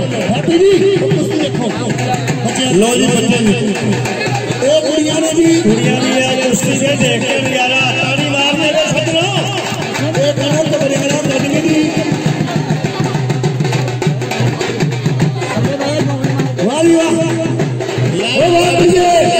Happy जी कुश्ती देखो लो जी बच्चे जी ओ कुड़ियां ने जी कुड़ियां भी है कुश्ती से देख के नजारा ताली मारने दे सजनो ए करो तो बरियाना कटके जी वाह जी वाह ओ वाह जी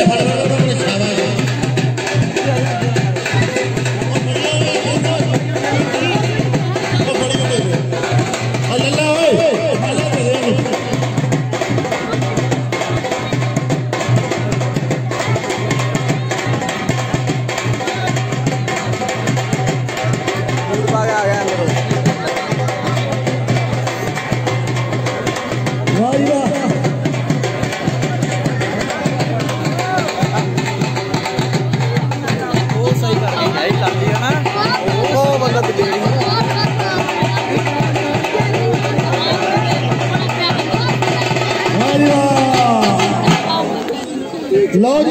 लो जी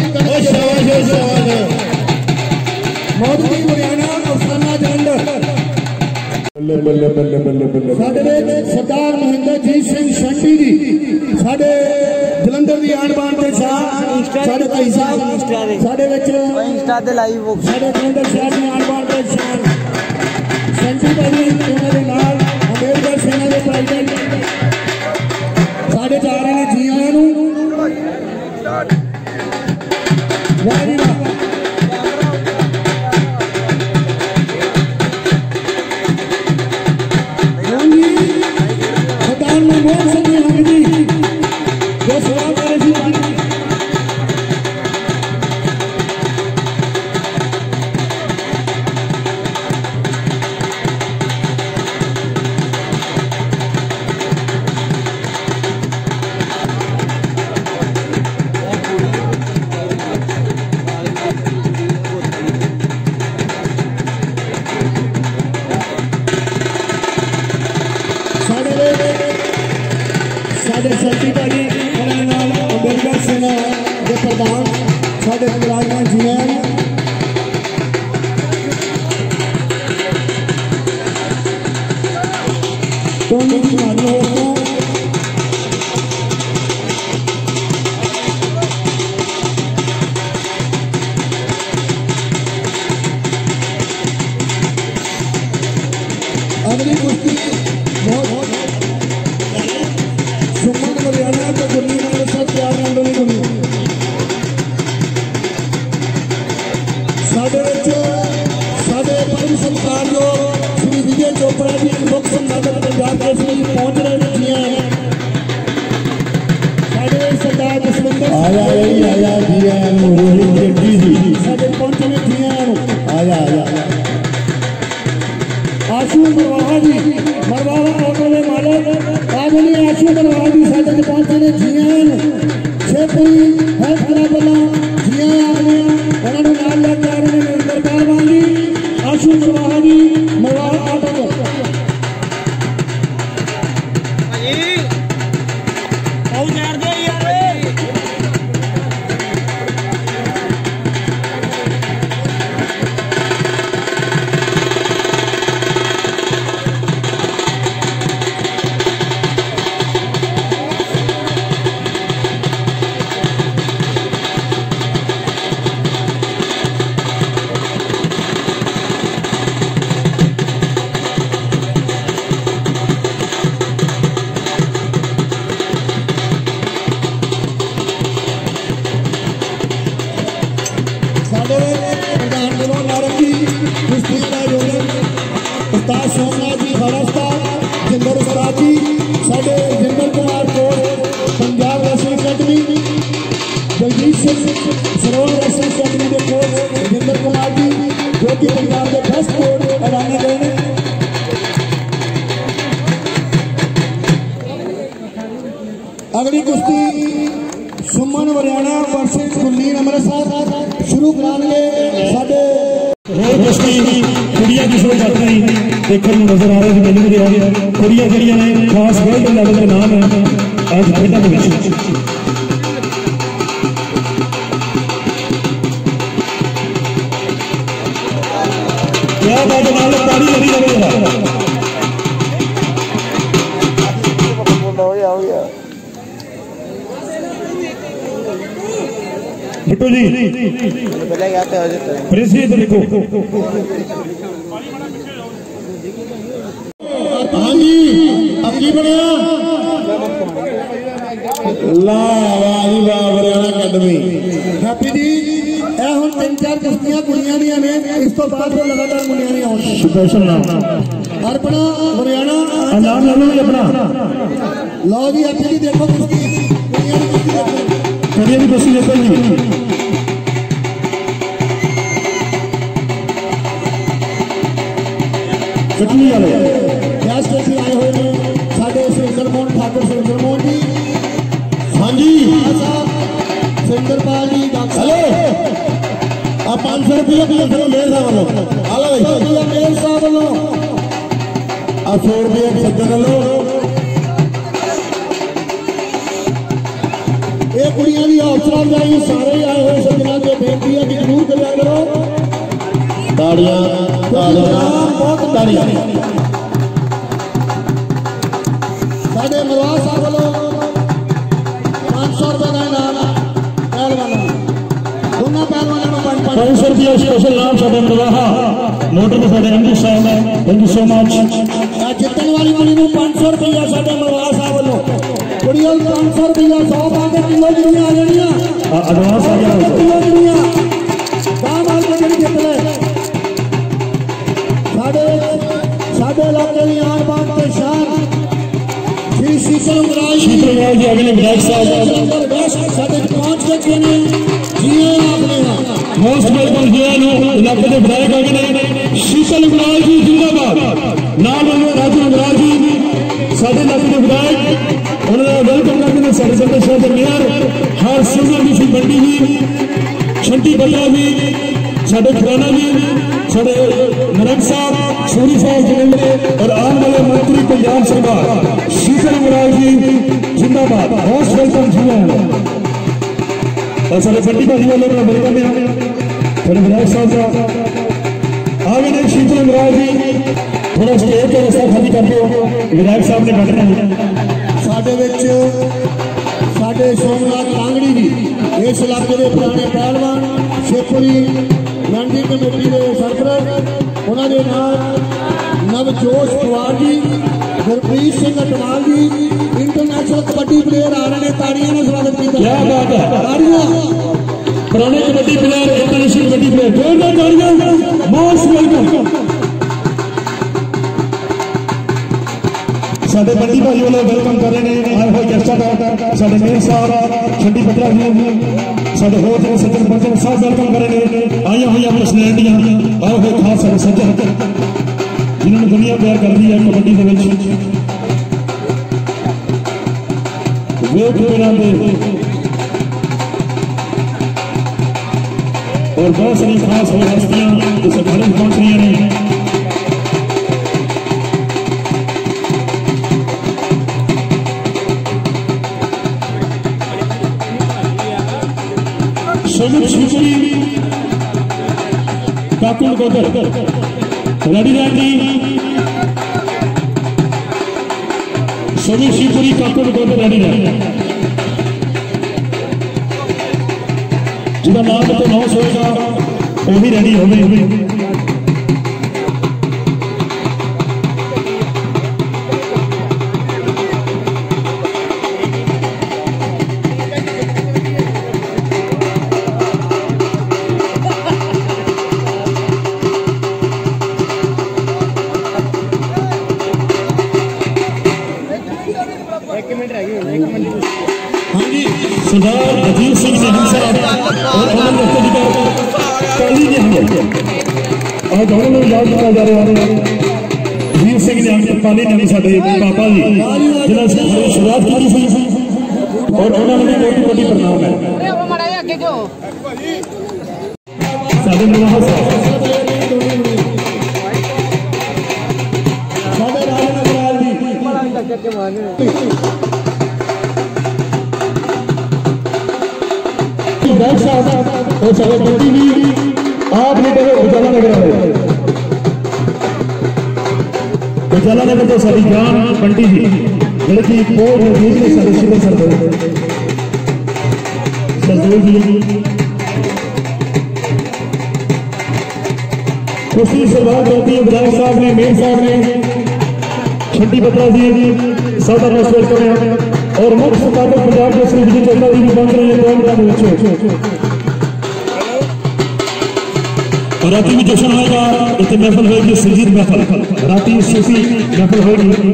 मोदी हरियाणा अफसाना जलंधर साडे सरदार महेंद्रजीत सिंह शंटी जी साडे जलंधर की आन बान के शाह साडे भाई साहब साडे विच इंस्टा ते लाइव साडे जलंधर शहर की आन बान के शाह शंटी भाई उन्हां दे नाल अंबेडकर सेना के प्रेसिडेंट साडे जा रहे हैं जी आयां नूं अंबेडकर सेना के प्रधान साढ़े विराजमान जी हैं अगली कुश्ती बहुत सुमन हरियाणा के गुरली मेरे साथ प्यार मंडली गुरली साढ़े परम संस्कार जो श्री विजय चोपड़ा जी मुख्य संपादक पंजाब के श्री पहुंच रहे हैं साढ़े सरदार जसविंदर आया जी रोहित रेड्डी जी साढ़े पहुंचने जी आया आशू मरवाहा जी मरवाहा ऑटो में मालक आधुनी आशू मरवाहा जी साढ़े पहुंचने जी शेखपुरी हेल्थ क्लब वाला जी आ गए उन्होंने नाम लेके आ रहे हैं सरकार वाली आशू मरवाहा जी मरवाहा ऑटो सोमनाथ जी खड़स्ता जिंदर उस्ताद जी साढ़े जिंदर कुमार कोट Punjab wrestling academy Jagjit Singh Sarovar wrestling academy के कोच जिंदर कुमार जी जो कि पंजाब के फर्स्ट कोच ऐलाने गए हैं अगली कुश्ती सुमन हरियाणा वर्सेस गुरलीन अमृतसर शुरू कराने साढ़े कुड़ियां की शुरू कर रही देखने में नजर आ रहे हैं मैंने भी आ कुड़ियां जड़ियां ने खास वर्ल्ड लेवल का नाम है आज खेलों के विषय क्या बात है ताली लगी लगे बिट्टू जी प्रिंस जी इधर देखो। हाँ जी अब की बनया हरियाणा अकेडमी हैप्पी जी ए हुण 3-4 किश्तियां कुड़ियां दियां ने इस तो बाद फिर लगातार मुंडियां दी आउण स्पेशल नाम अपना हरियाणा नाम ले लो अपना लो जी हैप्पी जी देखो किश्ती कुड़ियां दी किश्ती देखो कुड़ियां दी किश्ती देखो जी कटनी वाले गेस्ट असीं आए हुए ने साडे सुरेंद्र मोहन ठाकुर सुरेंद्र मोहन जी। हाँ जी सुरेंद्रपाल जी हेलो आप 500 रुपया भी मेयर साहब वालों आला मेयर साहब वालों आप 100 रुपया सज्जन लो ये कुड़ियां की हौसला अफजाई सारे आए हुए सज्जना से बेनती है कि जरूर करा करो ताड़ियां बहुत ताड़ियां साढ़े मरवाह साहब वालों 500 रुपये का इनाम पहलवानों दोनों पहलवानों को 500 रुपया स्पेशल नाम साढ़े मरवाहा मोटर में साढ़े एमडी साहब है थैंक यू सो मच। जितने वाली कुड़ी को 500 रुपया साढ़े मरवाह साहब वालों कुड़ियों 500 रुपया 100 पाके किलो गिरियां आ जानियां एडवांस आ गया किलो गिरियां काम आ के जित ले साढ़े इलाके की आन बान के शान श्री शीतल उमराज जी अगले विधायक साहब साढ़े पहुंच गए ने जिए आपने मोस्ट वेलकम किया इलाके के विधायक आ गए शीतल उमराज जी जिंदाबाद नाम राजू उमराज जी साढ़े इलाके के विधायक उन्होंने वेलकम करते हैं साढ़े संत शहर के मेयर हर सिंगर जी सिंह बंडी जी छंटी बल्ला जी साढ़े खुराना जी साढ़े नरक साहब सूरी साहब जलंधर और आने वाले मंत्री पंजाब सरकार शीतल उमराज जी जिंदाबाद मोस्ट वेलकम जी और साढ़े बंडी भाजी वाले मेरा वेलकम है साढ़े विधायक साहब का आ गए शीतल उमराज जी थोड़ा स्टेज का रास्ता खाली कर दो विधायक साहब ने बैठना है साढ़े सोमनाथ कांगड़ी जी इस इलाके के पुराने पहलवान शेखपुरी मंडी कमेटी के सरपरस्त उन्होंने नवजोश पवार जी गुरप्रीत सिंह अटवाल जी इंटरनेशनल कबड्डी प्लेयर आ रहे हैं ताड़ियों में स्वागत किया पुराने kabaddi player international kabaddi player जोरदार ताड़ियां मोस्ट वेलकम साढ़े बंडी भाई वाले वेलकम कर रहे हैं आए हुए गेस्टां का साढ़े मेयर साहब छंडी बत्रा जी साढ़े होर सज्जन बंदे सब वेलकम कर रहे हैं आई हुई पर्सनैलिटियां आए हुए खास साढ़े सज्जन जिन्होंने दुनिया प्यार कर दी है कबड्डी के और बहुत सारी खास और हस्तियां जो सरकारी पहुंच रही हैं काकुल गोदर रेडी रेडी सभी शिवपुरी काकुल गोदर रेडी रेडी जिसका नाम तो 900 होगा वो भी रेडी हो गई सरदार अजीत सिंह ने साहब और और दोनों में याद किया जा रहा है अजीत सिंह ने पाली ने साढ़े पापा जी जिन्होंने शुरुआत की और उन्होंने भी बहुत बड़ी प्रणाम है साढ़े मुलाहा साहब और साढ़े बंदी भी आप लीडर उजाला नगर आए उजाला नगर तो सारी जान बंटी जी लड़की बहुत नजदीक ने सारे शिविर सरदोल जी खुशी सलवार करती है विधायक साहब ने, मेयर साहब ने, छंटी बत्रा जी सादा नमस्कार कर रहे हैं और मुख्य संपादक पंजाब के श्री विजय चोपड़ा जी भी पहुंच रहे हैं प्रोग्राम में। राती भी जश्न होगा, इतने महफल होगी संगीत महफल, राती सूफी महफल होगी।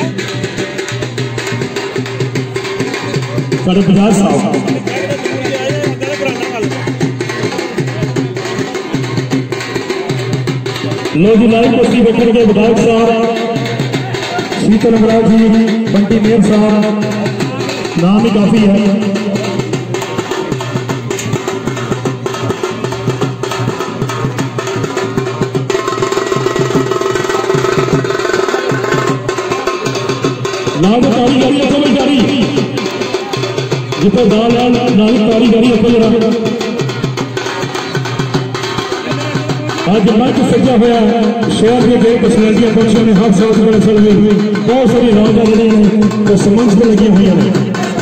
सारे बजाज साहब लोग लाइव कुश्ती बैठेंगे, विधायक साहब शीतल अमराज जी, बंटी मेयर साहब, नाम ही काफी है। नाम कारीगरी अपनी जारी जितना दाल है नाम कारीगरी अपनी जरा आज मंच सजा हुआ है। शहर के कई पर्सनैलिटियां बच्चों ने हर साल बड़े चल हुए, बहुत सारी रौनक जी तो समझ में लगी हुई है।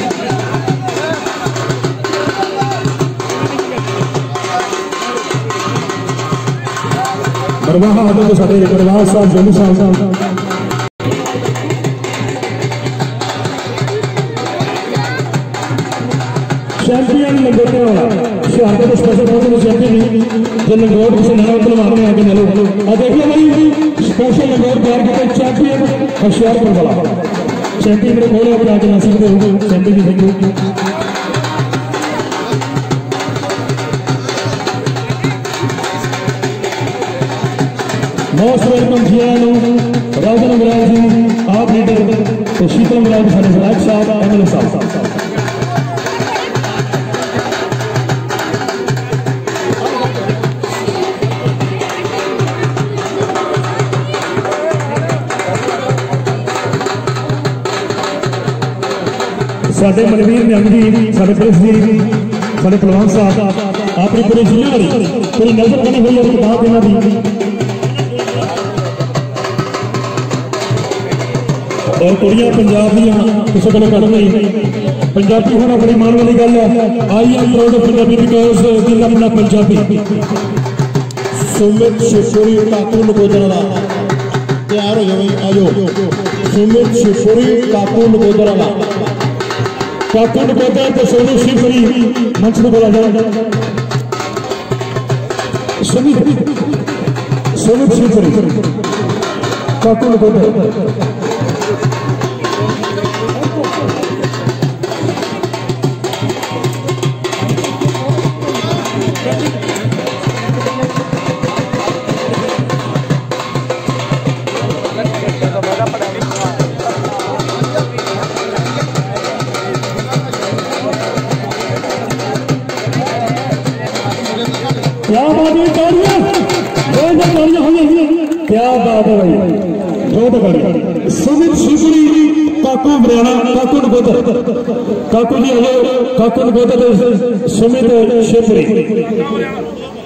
बरवाहा आदम के साथ बरवाहा साहब जम्मू साहब चैंपियन लंगोटे वाला शहर के स्पेशल फोटो चैंपियन जो लंगोट से नया उतल मारने आगे नलो और देखिए भाई स्पेशल लंगोट तैयार करते चैंपियन होशियारपुर वाला चैंपियन मेरे खोले अपने आगे ना सकते हो चैंपियन की देखो मोस्ट वेलकम जियानो राजन अमराज जी आप लीडर तो शीतल अमराज सारे विधायक साहब एमएलए साहब साढ़े मनवीर निहंग जी, साढ़े प्रेस जी, साढ़े पहलवान साहब अपनी पूरी जिम्मेवारी पूरी नजर बनी हुई है किताब इन्हों की और कुड़ियां पंजाब किसी को कल नहीं पंजाबी होना बड़ी मान वाली गल है। I am proud of Punjabi because दिल अपना पंजाबी। सुमित शिवपुरी काकू नकोदरा तैयार हो जाए आजो सुमित शिवपुरी काकू नकोदरा काकू नकोदरा तो सोनू शिवपुरी मंच में बोला जाए सुमित शिवपुरी काकू नकोदरा क्या बात है तालियां क्या बात है भाई बहुत बढ़िया। सुमित शिवपुरी काकू बरियाना काकू नकोदर काकू जी आए काकू नकोदर सुमित शिवपुरी